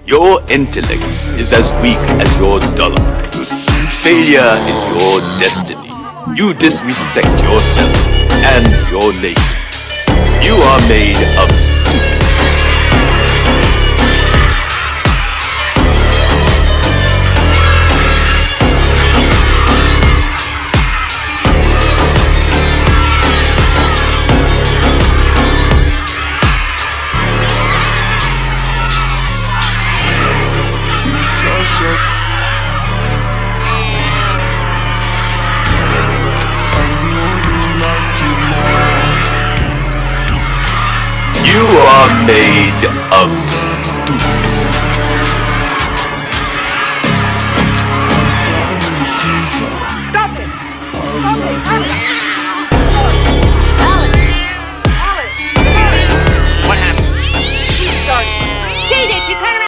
Your intellect is as weak as your dollar. Failure is your destiny. You disrespect yourself and your nation. You are made of stupid. You are made of